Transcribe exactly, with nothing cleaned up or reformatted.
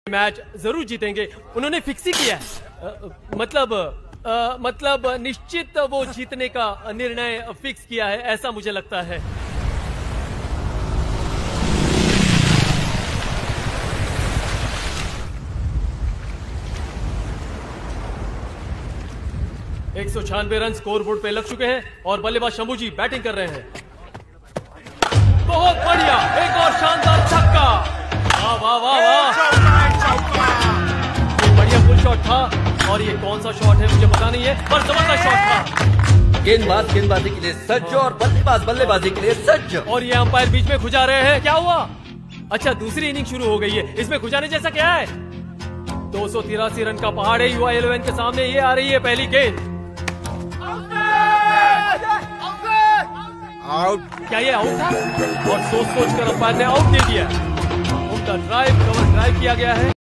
Match जरूर जीतेंगे। उन्होंने फिक्स ही किया है, आ, मतलब आ, मतलब निश्चित वो जीतने का निर्णय फिक्स किया है, ऐसा मुझे लगता है। एक सौ छियानवे रन स्कोर बोर्ड पे लग चुके हैं और बल्लेबाज शंभू जी बैटिंग कर रहे हैं। बहुत बढ़िया, एक और शानदार छक्का। वाह वाह वाह वाह, बढ़िया फुल शॉट था। और ये कौन सा शॉट है मुझे पता नहीं है, पर जबरदस्त शॉट था। गेंदबाज गेंदबाजी के लिए सज्ज और बल्लेबाज बल्लेबाजी के लिए सज्ज। और ये अंपायर बीच में खुजा रहे हैं, क्या हुआ? अच्छा, दूसरी इनिंग शुरू हो गई है, इसमें खुजाने जैसा क्या है? दो सौ तिरासी रन का पहाड़ है युवा इलेवन के सामने। ये आ रही है पहली गेंद। आउट। क्या ये आउट था? और सोच सोच कर अंपायर ने आउट दे दिया। उनका ड्राइव कवर ड्राइव किया गया है।